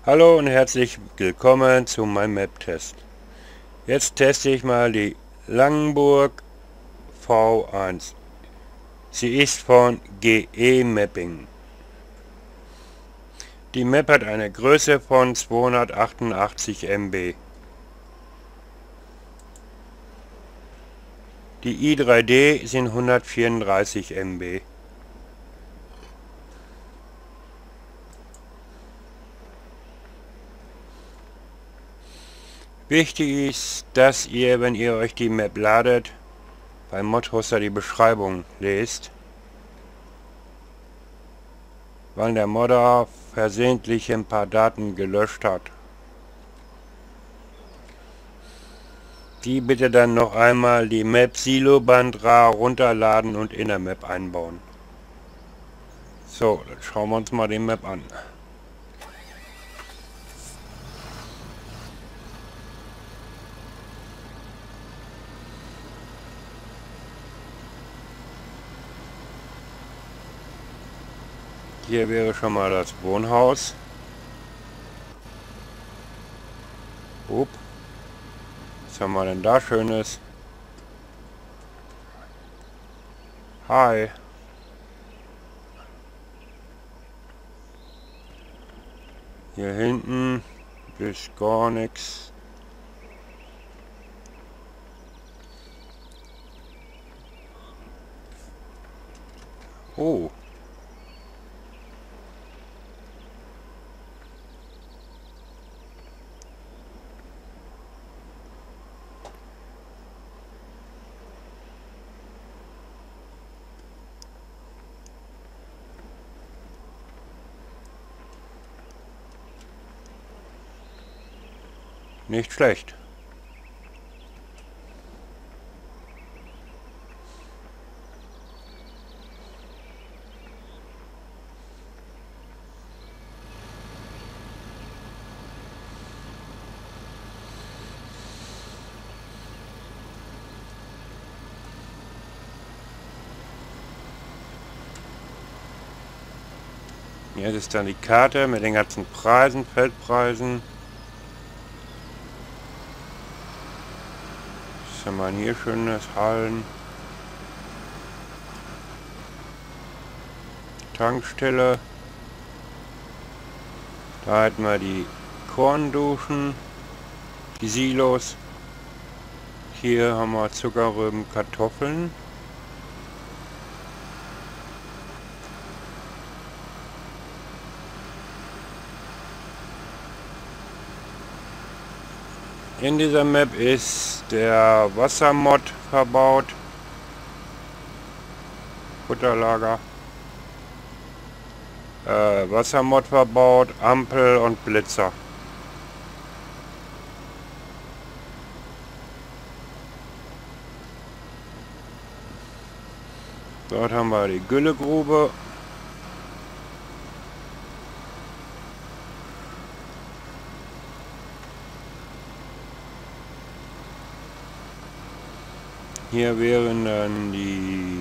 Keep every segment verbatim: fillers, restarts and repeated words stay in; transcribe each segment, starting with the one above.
Hallo und herzlich willkommen zu meinem Map-Test. Jetzt teste ich mal die Langenburg V eins. Sie ist von G E Mapping. Die Map hat eine Größe von zweihundertachtundachtzig Megabyte. Die I drei D sind hundertvierunddreißig Megabyte. Wichtig ist, dass ihr, wenn ihr euch die Map ladet, beim Modhoster die Beschreibung lest, weil der Modder versehentlich ein paar Daten gelöscht hat. Die bitte dann noch einmal die Map Siloband-R A runterladen und in der Map einbauen. So, dann schauen wir uns mal die Map an. Hier wäre schon mal das Wohnhaus. Upp. Was haben wir denn da Schönes? Hi. Hier hinten ist gar nichts. Oh. Nicht schlecht. Hier ist dann die Karte mit den ganzen Preisen, Feldpreisen. Was haben wir hier schönes? Hallen. Tankstelle. Da hätten wir die Kornduschen, die Silos. Hier haben wir Zuckerrüben, Kartoffeln. In dieser Map ist der Wassermod verbaut. Futterlager. Äh, Wassermod verbaut, Ampel und Blitzer. Dort haben wir die Güllegrube. Hier wären dann die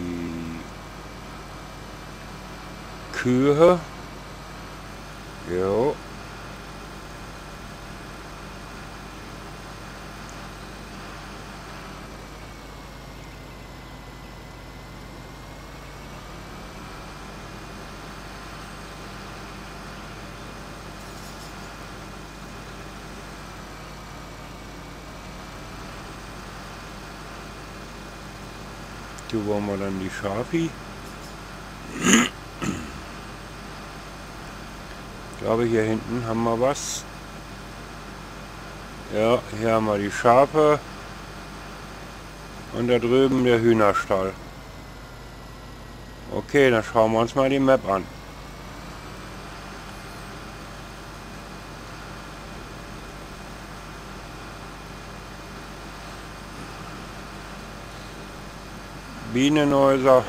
Kühe. Jo. Hier wollen wir dann die Schafi. Ich glaube, hier hinten haben wir was. Ja, hier haben wir die Schafe. Und da drüben der Hühnerstall. Okay, dann schauen wir uns mal die Map an. Bienenhäuser.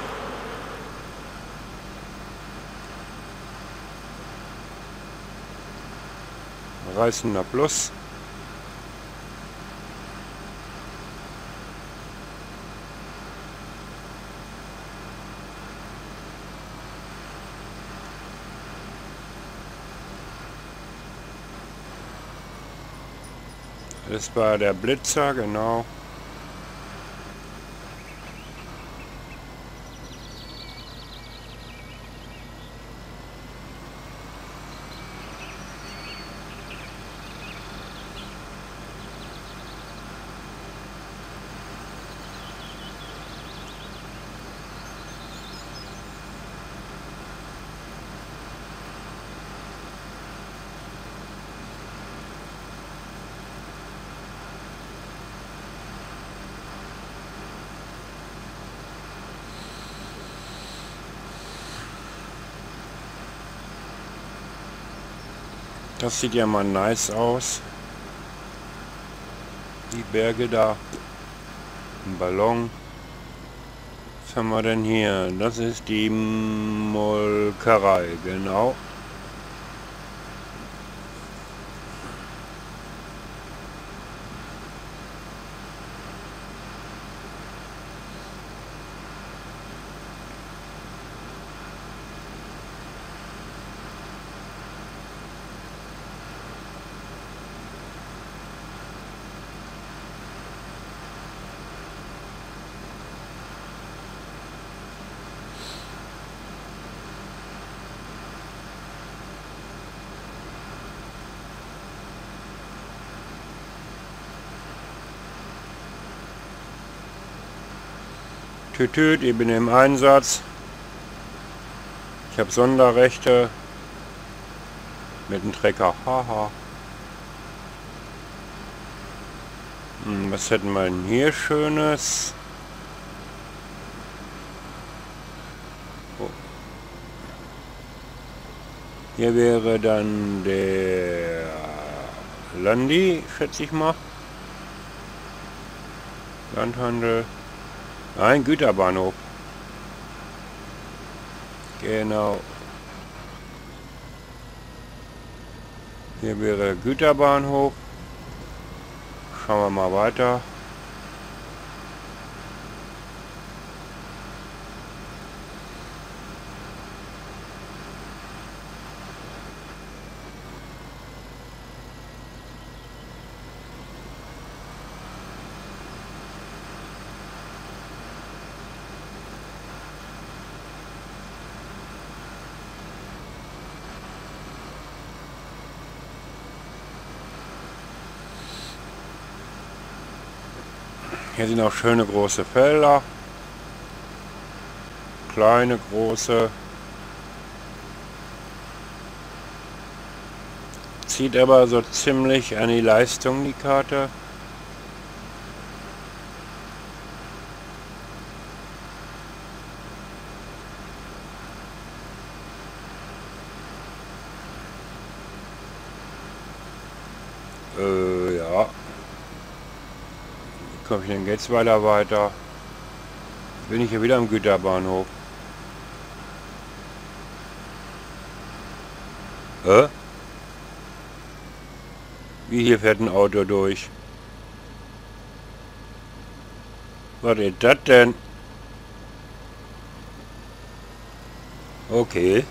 Reißender Plus. Das war der Blitzer, genau. Das sieht ja mal nice aus. Die Berge da. Ein Ballon. Was haben wir denn hier? Das ist die Molkerei, genau. Tütüt, ich bin im Einsatz. Ich habe Sonderrechte mit dem Trecker. Haha. Hm, was hätten wir denn hier Schönes? Oh. Hier wäre dann der Landi, schätze ich mal. Landhandel. Ein Güterbahnhof. Genau. Hier wäre Güterbahnhof. Schauen wir mal weiter. Hier sind auch schöne große Felder. Kleine, große. Zieht aber so ziemlich an die Leistung, die Karte. Äh, ja. Komme ich denn jetzt weiter weiter? Bin ich hier wieder am Güterbahnhof? Hä? Wie, hier fährt ein Auto durch? Was ist das denn? Okay.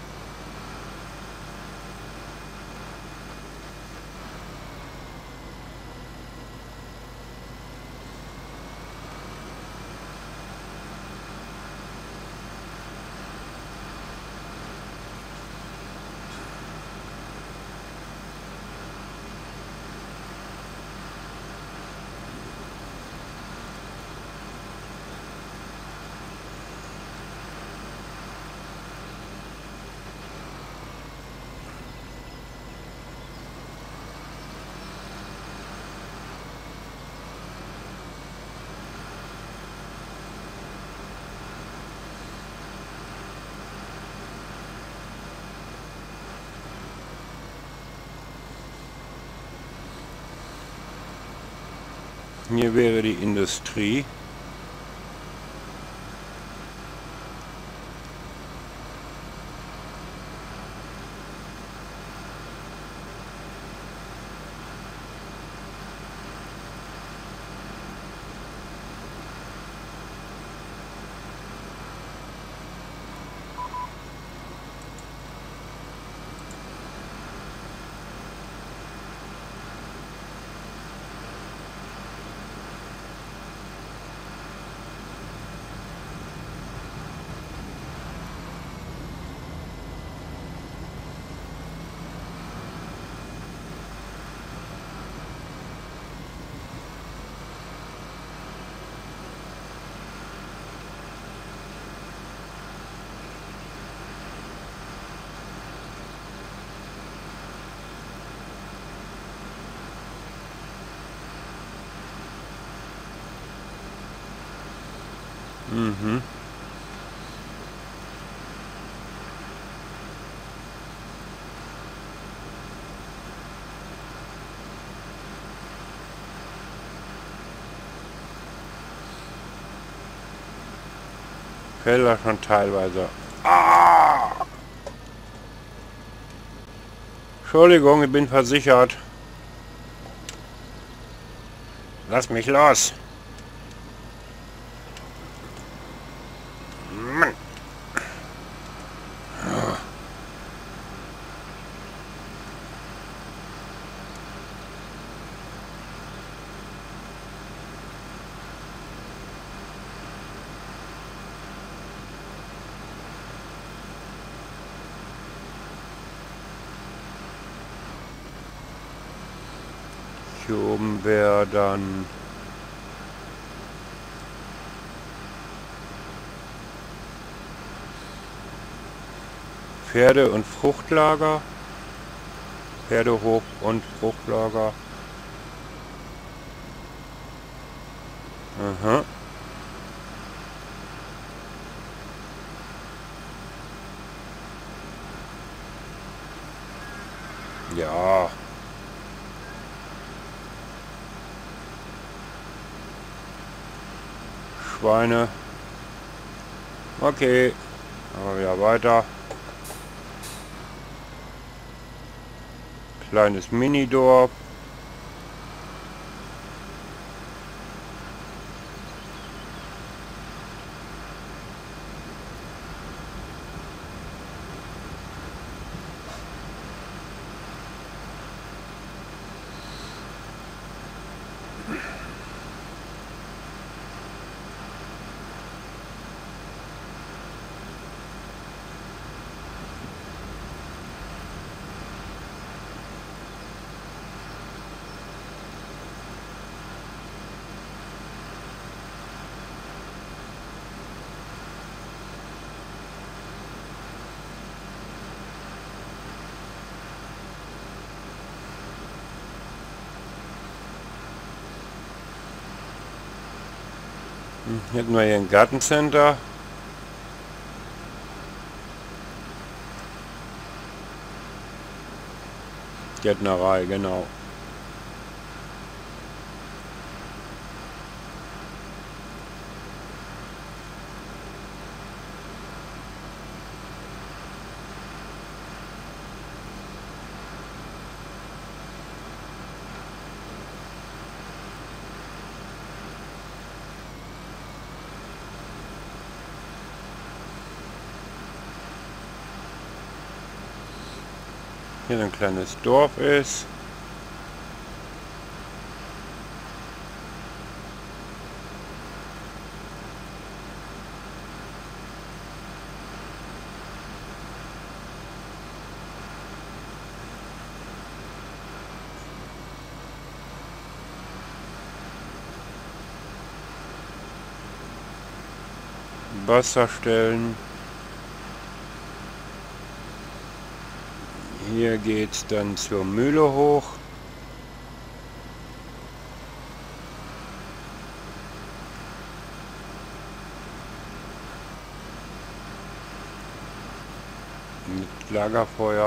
Hier wäre die Industrie. Mhm. Felder schon teilweise. Ah! Entschuldigung, ich bin versichert. Lass mich los. Mann. Hier oben wäre dann Pferde- und Fruchtlager. Pferdehof und Fruchtlager. Aha. Ja. Schweine. Okay. Aber wieder weiter. Kleines Minidorf. Hier hätten wir hier ein Gartencenter. Gärtnerei, genau. Hier ein kleines Dorf ist. Wasserstellen. Hier geht's dann zur Mühle hoch. Mit Lagerfeuer.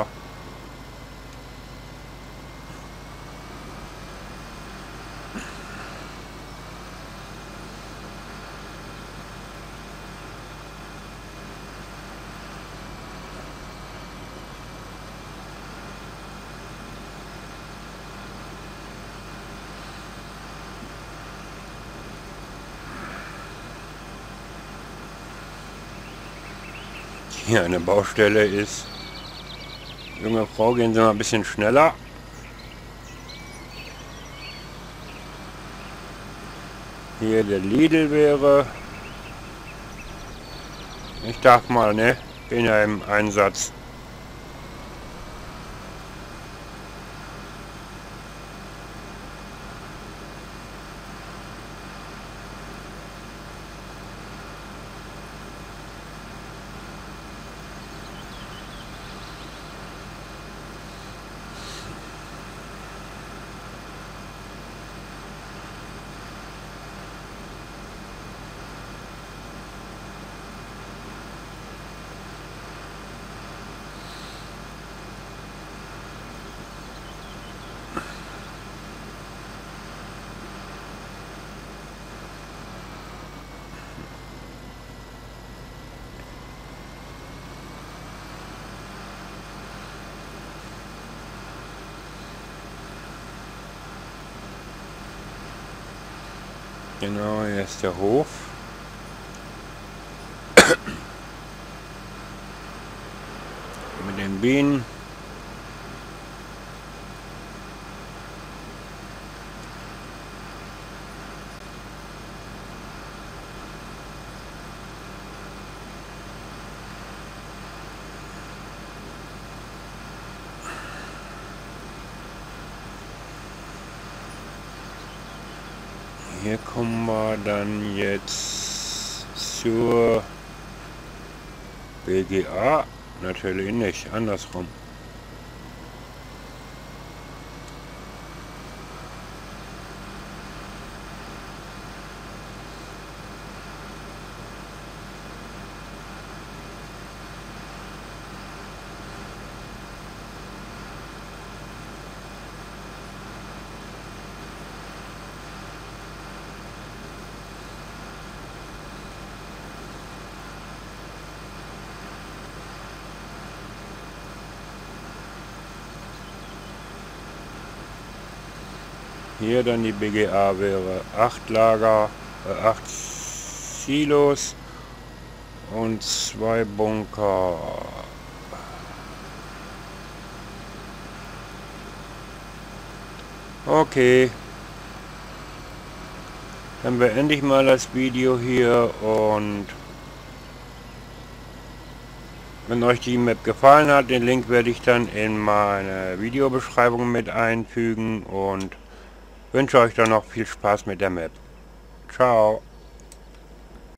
Hier eine Baustelle ist. Junge Frau, gehen Sie mal ein bisschen schneller. Hier der Lidl wäre. Ich darf mal, ne? Bin ja im Einsatz. Genau, hier ist der Hof. Mit den Bienen. Hier kommen wir dann jetzt zur B G A. Natürlich nicht, andersrum. Hier dann die B G A wäre acht Lager, äh, acht Silos und zwei Bunker. Okay. Dann beende ich mal das Video hier und wenn euch die Map gefallen hat, den Link werde ich dann in meine Videobeschreibung mit einfügen und wünsche euch dann noch viel Spaß mit der Map. Ciao.